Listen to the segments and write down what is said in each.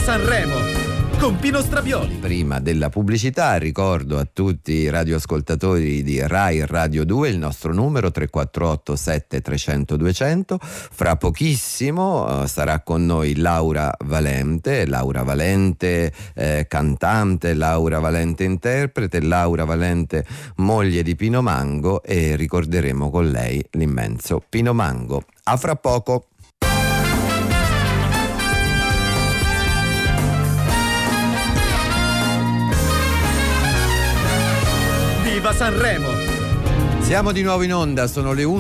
Sanremo con Pino Strabioli. Prima della pubblicità ricordo a tutti i radioascoltatori di Rai Radio 2 il nostro numero 348 7300 200. Fra pochissimo sarà con noi Laura Valente, cantante, Laura Valente interprete, Laura Valente moglie di Pino Mango, e ricorderemo con lei l'immenso Pino Mango. A fra poco. Viva Sanremo! Siamo di nuovo in onda, sono le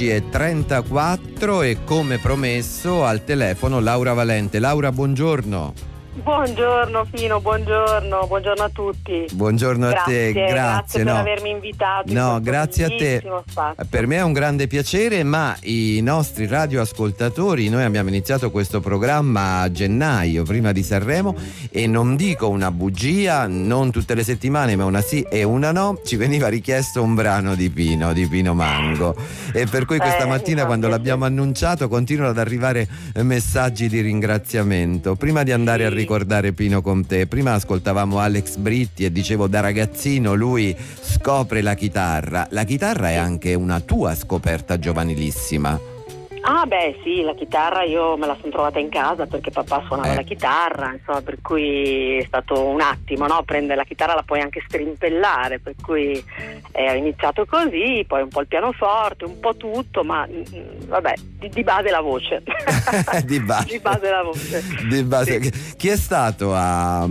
11:34 e come promesso al telefono Laura Valente. Laura, buongiorno. Buongiorno Pino, buongiorno a tutti. Buongiorno a te, grazie per avermi invitato. No, grazie a te. Spazio. Per me è un grande piacere, ma i nostri radioascoltatori, noi abbiamo iniziato questo programma a gennaio, prima di Sanremo, e non dico una bugia, non tutte le settimane, ma una sì e una no, ci veniva richiesto un brano di Pino Mango, e per cui questa mattina quando l'abbiamo annunciato continuano ad arrivare messaggi di ringraziamento. Prima di andare a ricordare Pino con te, prima ascoltavamo Alex Britti e dicevo da ragazzino lui scopre la chitarra è anche una tua scoperta giovanilissima. Ah beh sì, la chitarra io me la sono trovata in casa perché papà suonava la chitarra, insomma, per cui è stato un attimo, no? Prendere la chitarra la puoi anche strimpellare, per cui ho iniziato così, poi un po' il pianoforte, un po' tutto, ma vabbè, di base la voce. Di base la voce. Di base. Sì. Chi è stato a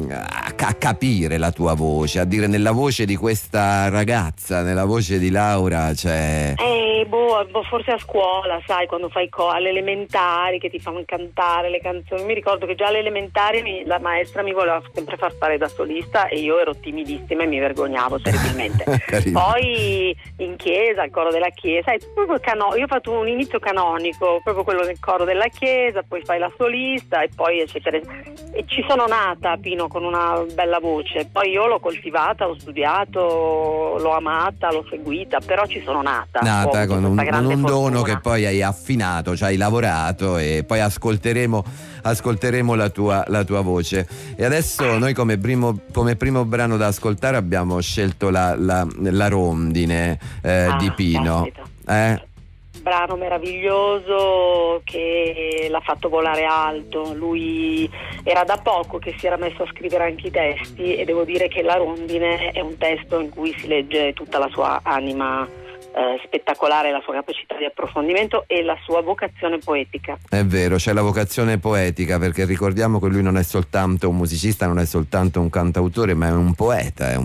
capire la tua voce, a dire nella voce di questa ragazza, nella voce di Laura c'è... forse a scuola, sai, quando fai alle elementari che ti fanno cantare le canzoni. Mi ricordo che già alle elementari la maestra mi voleva sempre far fare da solista e io ero timidissima e mi vergognavo terribilmente. Poi in chiesa, al coro della chiesa, proprio io ho fatto un inizio canonico, proprio quello del coro della chiesa, poi fai la solista e poi eccetera. E ci sono nata, Pino, con una bella voce, poi io l'ho coltivata, l'ho studiato, l'ho amata, l'ho seguita, però ci sono nata con un dono che poi hai affinato, ci hai lavorato, e poi ascolteremo la tua voce. E adesso noi come primo brano da ascoltare abbiamo scelto la rondine di Pino. Brano meraviglioso che l'ha fatto volare alto. Lui era da poco che si era messo a scrivere anche i testi, e devo dire che La rondine è un testo in cui si legge tutta la sua anima spettacolare, la sua capacità di approfondimento e la sua vocazione poetica. È vero, c'è la vocazione poetica, perché ricordiamo che lui non è soltanto un musicista, non è soltanto un cantautore, ma è un poeta,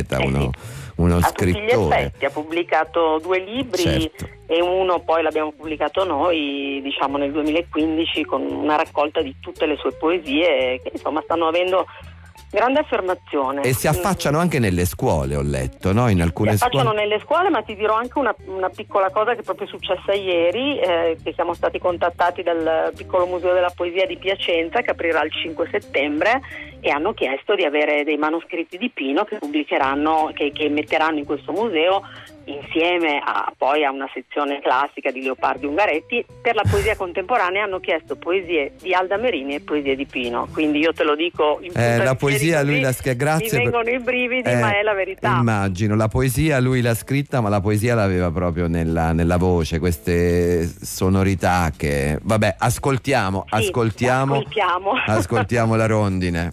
uno scrittore. A tutti gli effetti, ha pubblicato 2 libri, certo. E uno poi l'abbiamo pubblicato noi, diciamo nel 2015, con una raccolta di tutte le sue poesie che insomma stanno avendo grande affermazione. E si affacciano anche nelle scuole, ho letto, no? In alcune scuole. Si affacciano nelle scuole, ma ti dirò anche una piccola cosa che è proprio successa ieri, che siamo stati contattati dal piccolo museo della poesia di Piacenza, che aprirà il 5 settembre, e hanno chiesto di avere dei manoscritti di Pino che pubblicheranno, che metteranno in questo museo, insieme poi a una sezione classica di Leopardi Ungaretti. Per la poesia contemporanea hanno chiesto poesie di Alda Merini e poesie di Pino, quindi io te lo dico in la poesia lui grazie, mi vengono i brividi, ma è la verità. Immagino, la poesia lui l'ha scritta, ma la poesia l'aveva proprio nella voce, queste sonorità che vabbè, ascoltiamo La rondine.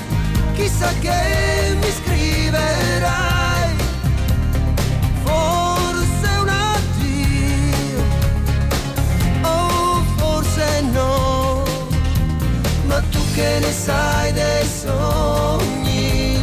Che mi scriverai, che ne sai dei sogni.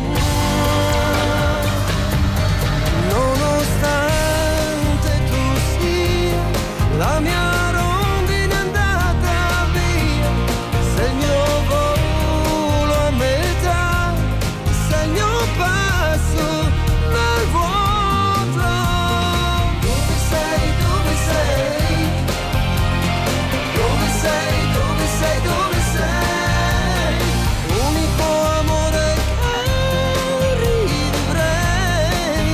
Nonostante tu sia la mia rondine andata via, sei il mio volo a metà, sei il mio passo nel vuoto. Dove sei, dove sei? Dove sei, dove sei, dove sei? Unico amore che rivivrei.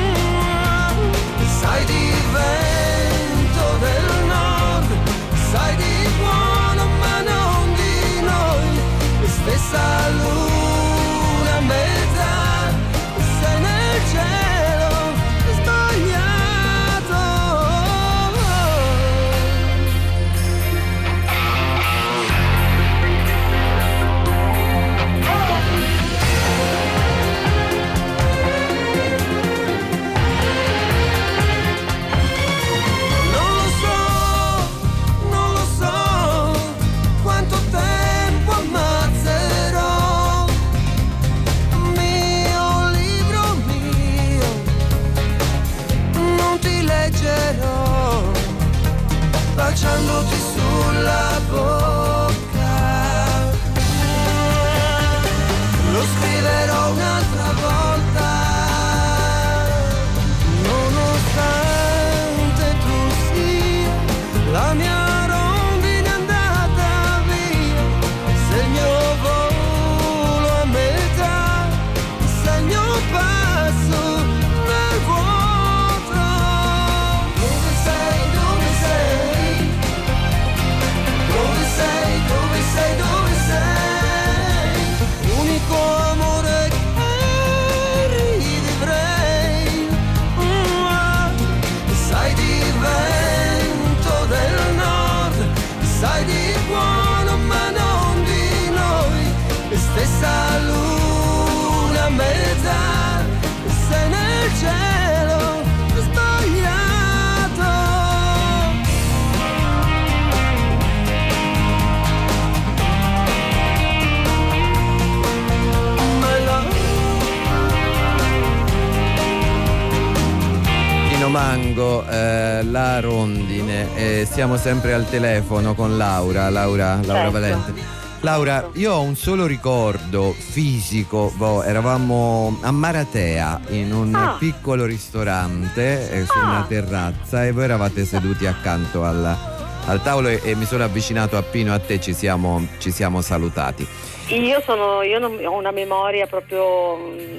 Sai di vento del nord, sai di buono ma non di noi. Stessa luna a metà, sei nel cielo sbagliato. Non lo so quanto tempo ammazzerò. Mio libro mio, non ti leggerò, baciandoti sulla bocca. Lo scriverò un'altra volta. Nonostante tu sia la mia rondine andata via, sei il mio volo a metà, sei il mio passo nel vuoto. Dove sei, dove sei? Dove sei, dove sei, dove sei? Unico amore che rivivrei. Sai di vento del nord, sai di buono ma non di noi. Stessa luna a metà, sei nel cielo sbagliato. My love. Pino Mango, La Rondine, siamo sempre al telefono con Laura Certo. Valente. Laura, io ho un solo ricordo fisico, eravamo a Maratea in un piccolo ristorante su una terrazza e voi eravate seduti accanto al tavolo e mi sono avvicinato a Pino, a te ci siamo salutati. Io ho una memoria proprio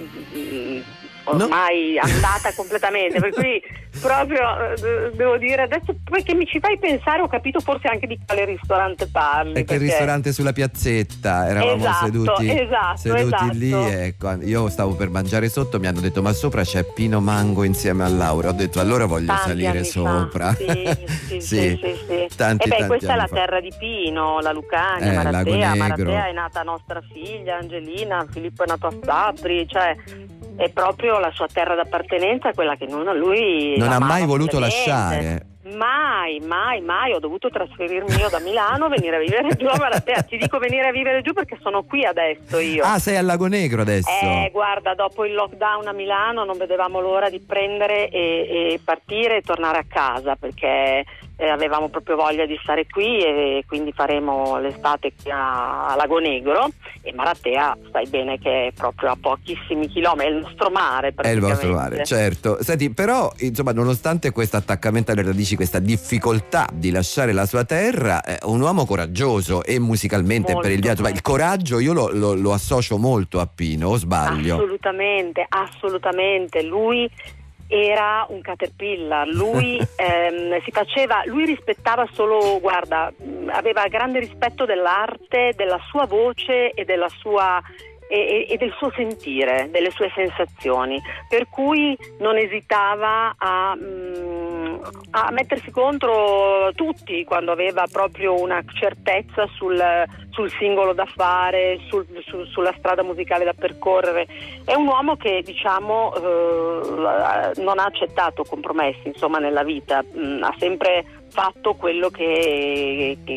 ormai andata completamente, per cui proprio devo dire adesso, perché mi ci fai pensare, ho capito forse anche di quale ristorante parli. È che il ristorante sulla piazzetta, eravamo seduti lì, ecco, io stavo per mangiare sotto, mi hanno detto ma sopra c'è Pino Mango insieme a Laura, ho detto allora voglio Tanti salire anni sopra. Fa. Sì. Tanti Questa è la anni fa. terra di Pino, la Lucania, Lago Negro. Maratea è nata nostra figlia Angelina, Filippo è nato a Sapri, cioè è proprio la sua terra d'appartenenza, quella che lui non ha amava mai voluto follemente. lasciare. Mai, ho dovuto trasferirmi io da Milano, venire a vivere giù a Maratea. Ti dico venire a vivere giù perché sono qui adesso io. Ah, sei al Lago Negro adesso? Guarda, dopo il lockdown a Milano non vedevamo l'ora di prendere e partire e tornare a casa, perché avevamo proprio voglia di stare qui e quindi faremo l'estate qui a Lago Negro, e Maratea sai bene che è proprio a pochissimi chilometri, è il nostro mare È il praticamente. vostro mare, certo. Senti, però insomma, nonostante questo attaccamento alle radici, questa difficoltà di lasciare la sua terra, è un uomo coraggioso e musicalmente Molto. per il viaggio, ma il coraggio io lo associo molto a Pino, o sbaglio? Assolutamente, lui era un caterpillar, lui lui rispettava solo, guarda, aveva grande rispetto dell'arte, della sua voce e della sua e del suo sentire, delle sue sensazioni, per cui non esitava a mettersi contro tutti quando aveva proprio una certezza sul singolo da fare, sulla strada musicale da percorrere. È un uomo che, diciamo, non ha accettato compromessi, insomma, nella vita, ha sempre fatto quello che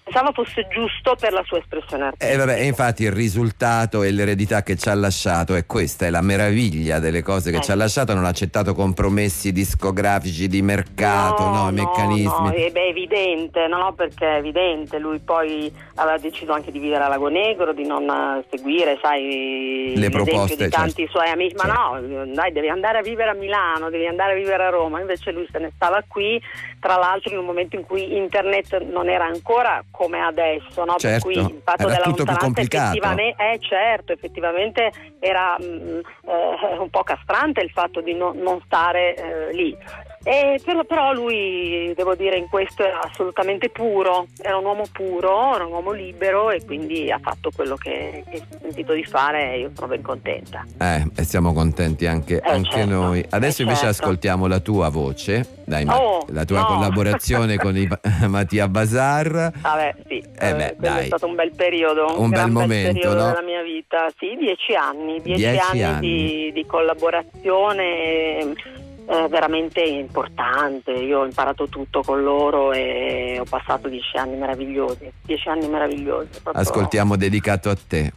pensava fosse giusto per la sua espressione artistica. Vabbè, infatti il risultato e l'eredità che ci ha lasciato è questa, è la meraviglia delle cose che ci ha lasciato. Non ha accettato compromessi discografici di mercato, no, meccanismi. No, è evidente, no, perché è evidente, lui poi aveva deciso anche di vivere a Lago Negro, di non seguire, sai, le proposte di tanti suoi amici, ma no, dai, devi andare a vivere a Milano, devi andare a vivere a Roma, invece lui se ne stava qui, tra l'altro in un momento in cui internet non era ancora come adesso, no? Certo, per cui il fatto era della tutto più lontananza complicato. effettivamente era un po' castrante il fatto di non stare lì. Però lui, devo dire, in questo era assolutamente puro, era un uomo puro, era un uomo libero, e quindi ha fatto quello che ha sentito di fare, e io sono ben contenta. E siamo contenti anche certo, noi. Adesso invece certo. ascoltiamo la tua voce, dai, la tua no. collaborazione con Mattia Bazar. Vabbè, sì, dai. è stato un bel periodo, un bel momento, bel periodo no? della mia vita, sì, 10 anni, 10 anni di collaborazione. Veramente importante, io ho imparato tutto con loro e ho passato 10 anni meravigliosi, proprio. Ascoltiamo Dedicato a te.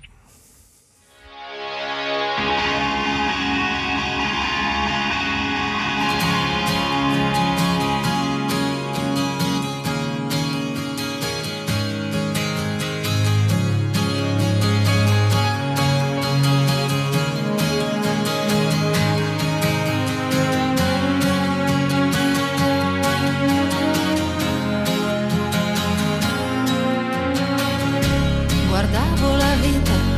Guardavo la vita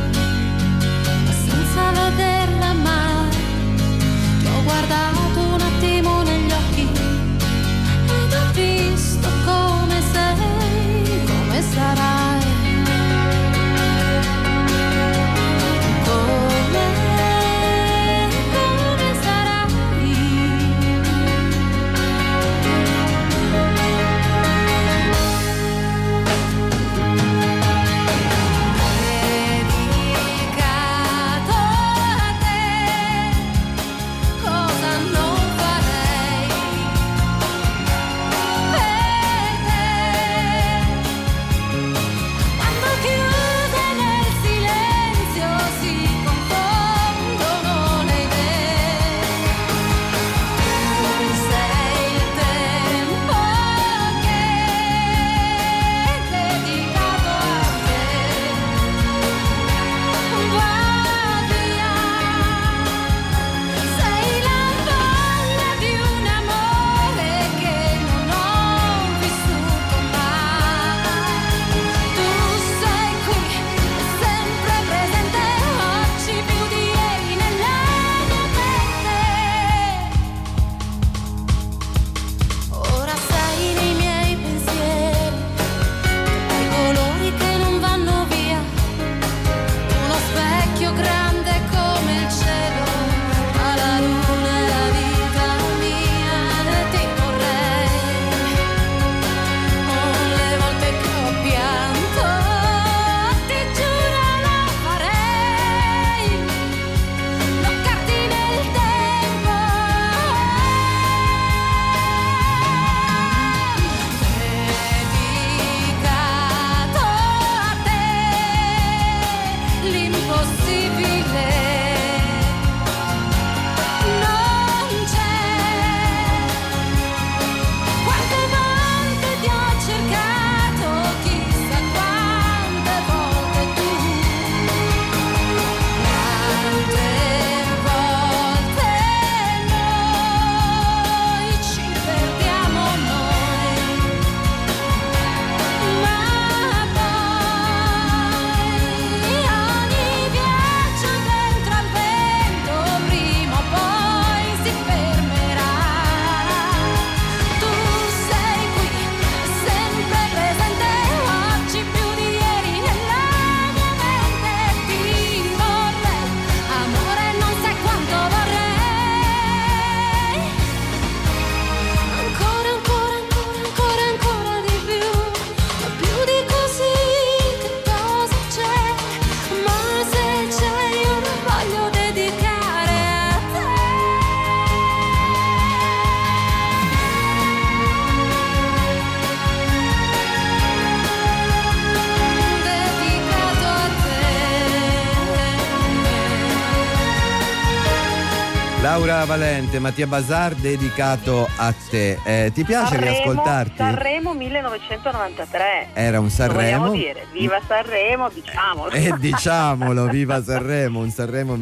Laura Valente, Mattia Bazar, dedicato a te. Ti piace riascoltarti? Sanremo 1993. Era un Sanremo. Vogliamo dire, viva Sanremo, diciamolo. Diciamolo, viva Sanremo, un Sanremo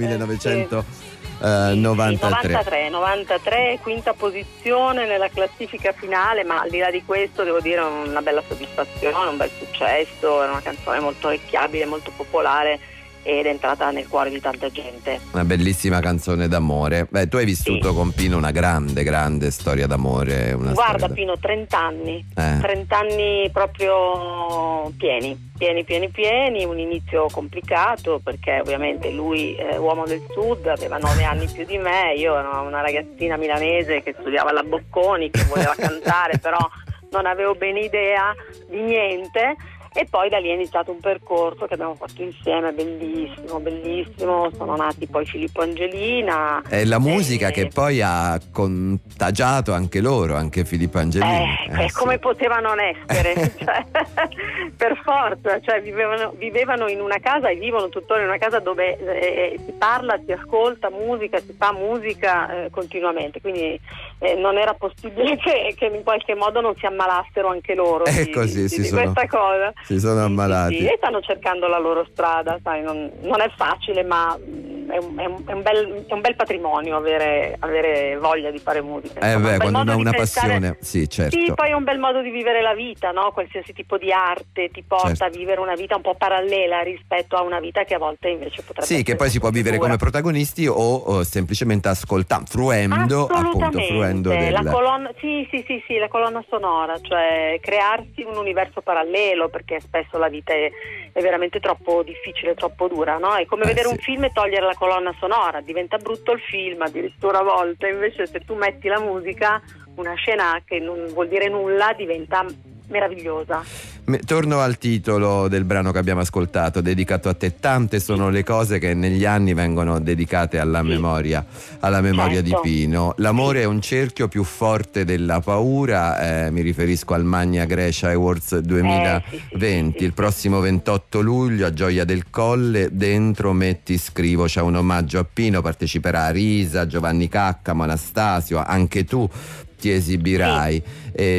1993. 93, quinta posizione nella classifica finale, ma al di là di questo devo dire una bella soddisfazione, un bel successo, era una canzone molto orecchiabile, molto popolare ed è entrata nel cuore di tanta gente. Una bellissima canzone d'amore. Beh, tu hai vissuto con Pino una grande storia d'amore. Guarda Pino, 30 anni, 30 anni proprio pieni, un inizio complicato perché ovviamente lui è uomo del sud, aveva 9 anni più di me, io ero una ragazzina milanese che studiava alla Bocconi, che voleva cantare, però non avevo bene idea di niente. E poi da lì è iniziato un percorso che abbiamo fatto insieme, bellissimo, sono nati poi Filippo e Angelina. È la musica che poi ha contagiato anche loro, anche Filippo e Angelina. Come poteva non essere? Cioè, per forza, cioè vivevano in una casa e vivono tuttora in una casa dove si parla, si ascolta musica, si fa musica continuamente, quindi non era possibile che in qualche modo non si ammalassero anche loro di questa cosa. Si sono ammalati. Sì, e stanno cercando la loro strada, sai, non è facile, ma è un bel patrimonio avere voglia di fare musica. Quando uno ha una passione, sì, certo. Sì, poi è un bel modo di vivere la vita, no? Qualsiasi tipo di arte ti porta a vivere una vita un po' parallela rispetto a una vita che a volte invece potrebbe essere. Sì, che poi si può vivere come protagonisti o semplicemente ascoltando, fruendo la colonna, sì, la colonna sonora, cioè crearsi un universo parallelo, perché spesso la vita è veramente troppo difficile, troppo dura, no? È come vedere un film e togliere la colonna sonora, diventa brutto il film addirittura a volte, invece se tu metti la musica, una scena che non vuol dire nulla diventa meravigliosa. Torno al titolo del brano che abbiamo ascoltato, dedicato a te. Tante sono le cose che negli anni vengono dedicate alla memoria di Pino. L'amore è un cerchio più forte della paura, mi riferisco al Magna Grecia Awards 2020, il prossimo 28 luglio a Gioia del Colle. Dentro metti scrivo, c'è un omaggio a Pino, parteciperà Risa, Giovanni Caccamo, Anastasio, anche tu ti esibirai.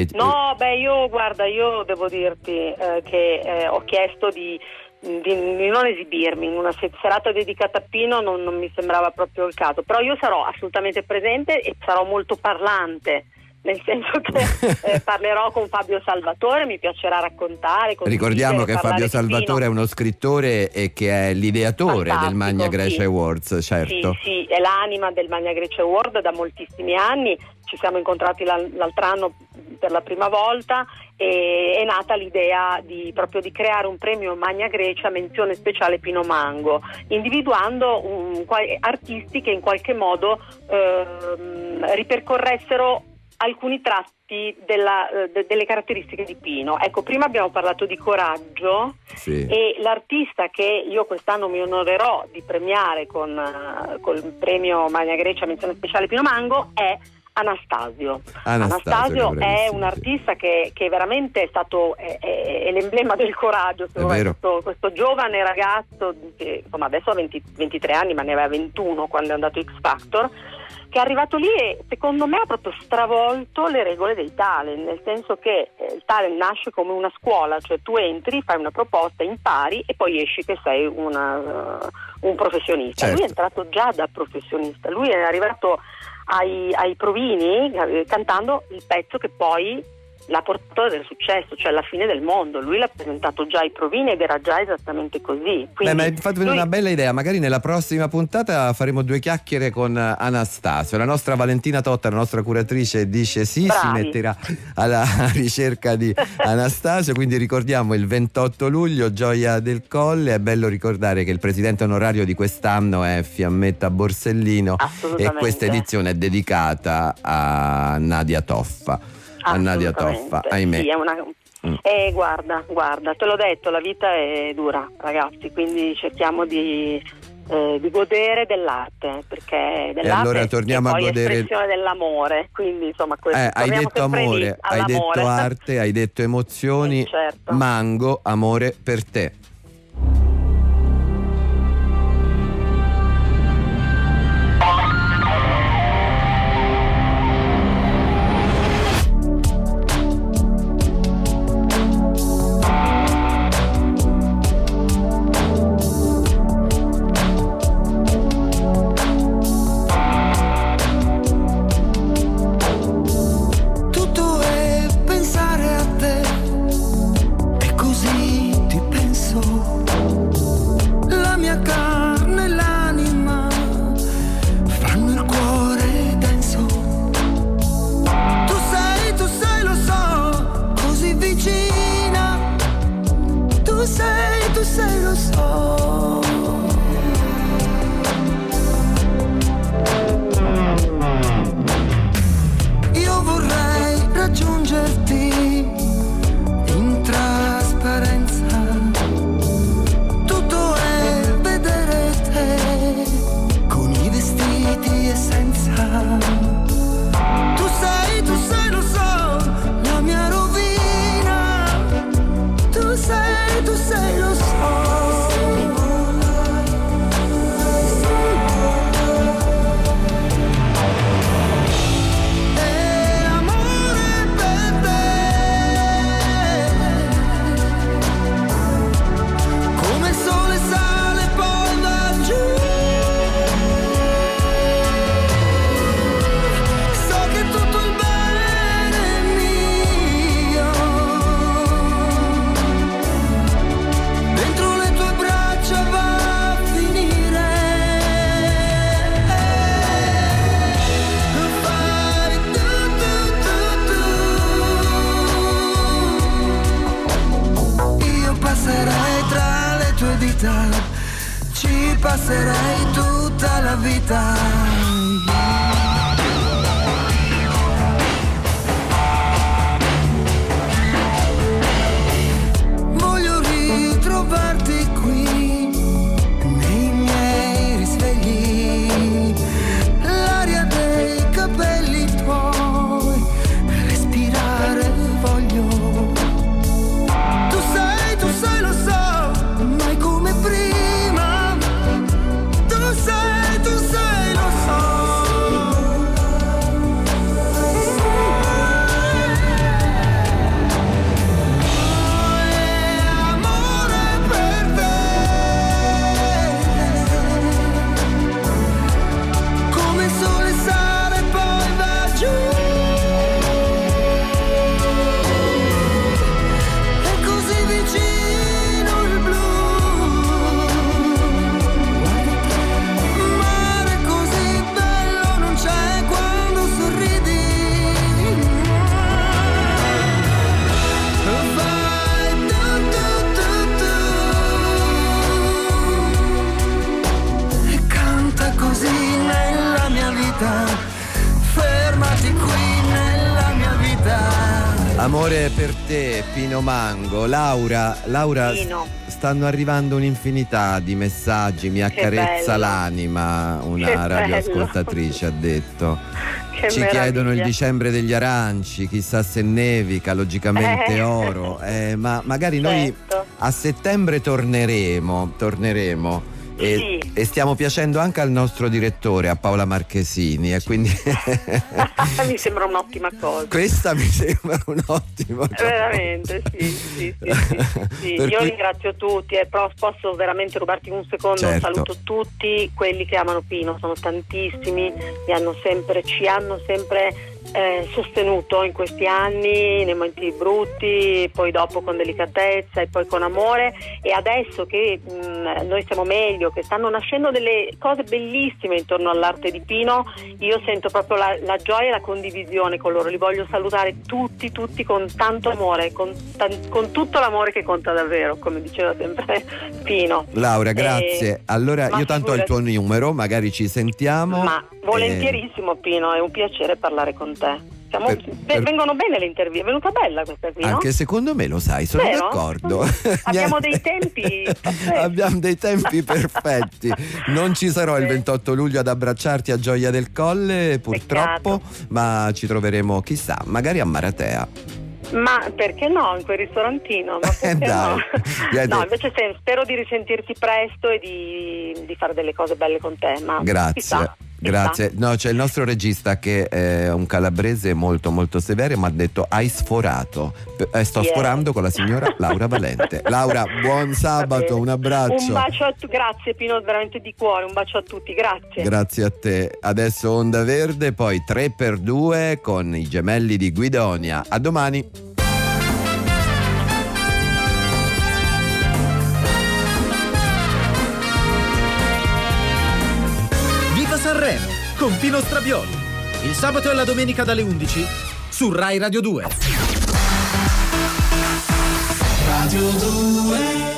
Io devo dirti che ho chiesto di non esibirmi in una serata dedicata a Pino, non mi sembrava proprio il caso, però io sarò assolutamente presente e sarò molto parlante, nel senso che parlerò con Fabio Salvatore, mi piacerà raccontare. Ricordiamo che Fabio Salvatore è uno scrittore e che è l'ideatore del Magna Grecia Awards, certo. Sì, è l'anima del Magna Grecia Award da moltissimi anni, ci siamo incontrati l'altro anno per la prima volta e è nata l'idea di creare un premio Magna Grecia menzione speciale Pino Mango, individuando artisti che in qualche modo ripercorressero alcuni tratti delle caratteristiche di Pino. Ecco, prima abbiamo parlato di coraggio, e l'artista che io quest'anno mi onorerò di premiare col premio Magna Grecia menzione speciale Pino Mango è Anastasio è un artista che veramente è stato è l'emblema del coraggio, questo giovane ragazzo che insomma adesso ha 23 anni, ma ne aveva 21 quando è andato X Factor, che è arrivato lì e secondo me ha proprio stravolto le regole dei talent, nel senso che il talent nasce come una scuola, cioè tu entri, fai una proposta, impari e poi esci che sei un professionista. Certo. Lui è entrato già da professionista, lui è arrivato ai provini cantando il pezzo che poi l'ha portato del successo, cioè la fine del mondo. Lui l'ha presentato già ai provini ed era già esattamente così. Quindi ma hai fatto venire una bella idea, magari nella prossima puntata faremo due chiacchiere con Anastasio. La nostra Valentina Totta, la nostra curatrice, dice sì. Bravi. Si metterà alla ricerca di Anastasio, quindi ricordiamo il 28 luglio Gioia del Colle. È bello ricordare che il presidente onorario di quest'anno è Fiammetta Borsellino e questa edizione è dedicata a Nadia Toffa. Ahimè. Sì, guarda, te l'ho detto, la vita è dura, ragazzi, quindi cerchiamo di godere dell'arte, perché dell'arte allora torniamo è poi a godere l'espressione dell'amore, quindi insomma hai detto amore, hai detto arte, hai detto emozioni, certo. Mango, amore per te. sai, lo so. Io vorrei raggiungerti in trasparenza, tutto è vedere te con i vestiti e senza. Tu sai, lo so, la mia rovina. Tu sai, lo so. Ci passerei tutta la vita. Voglio ritrovarti qui nei miei risvegli, l'aria dei capelli tuoi, respirare voglio. Tu sai, lo so, mai come prima. Tu sai, lo so. Amore per te, come il sole sale poi va giù. È così vicino il blu, mare così bello non c'è quando sorridi. Fai tu e canta così nella mia vita. Fermati qui nella mia vita. Amore per te, Pino Mango. Laura, Pino. stanno arrivando un'infinità di messaggi, mi accarezza bello. l'anima, una Che radioascoltatrice ha detto. Che Ci chiedono il meraviglia. dicembre degli aranci, chissà se nevica, logicamente oro, ma magari noi Certo. a settembre torneremo e, Sì. e stiamo piacendo anche al nostro direttore, a Paola Marchesini, e quindi Mi sembra un'ottima cosa. questa mi sembra un ottimo gioco. Veramente, sì. Per Io cui- ringrazio tutti e però posso veramente rubarti un secondo. Certo. Saluto tutti quelli che amano Pino, sono tantissimi, ci hanno sempre sostenuto in questi anni, nei momenti brutti, poi dopo con delicatezza e poi con amore, e adesso che noi stiamo meglio, che stanno nascendo delle cose bellissime intorno all'arte di Pino, io sento proprio la gioia e la condivisione con loro. Li voglio salutare tutti con tanto amore, con tutto l'amore che conta davvero, come diceva sempre Pino. Laura, grazie. Allora ma io tanto ho il tuo numero, magari ci sentiamo. Ma volentierissimo, Pino, è un piacere parlare con te. Per- Vengono bene le interviste, è venuta bella questa qui, no? Anche secondo me, lo sai, sono Vero? d'accordo. Abbiamo Niente. dei tempi pazzeschi. Abbiamo dei tempi perfetti. Non ci sarò il 28 luglio ad abbracciarti a Gioia del Colle, purtroppo, ma ci troveremo, chissà, magari a Maratea. Ma perché no, in quel ristorantino? Ma perché Dai. no? No, invece spero di risentirti presto e di fare delle cose belle con te. Ma Grazie. chissà. Grazie. No, c'è il nostro regista che è un calabrese molto molto severo, mi ha detto hai sforato. Sto sforando con la signora Laura Valente. Laura, buon sabato, un abbraccio. Un bacio a tutti, grazie Pino, veramente di cuore, un bacio a tutti, grazie. Grazie a te. Adesso Onda Verde, poi 3x2 con i gemelli di Guidonia. A domani. Viva Sanremo con Pino Strabioli. Il sabato e la domenica dalle 11 su Rai Radio 2. Radio 2.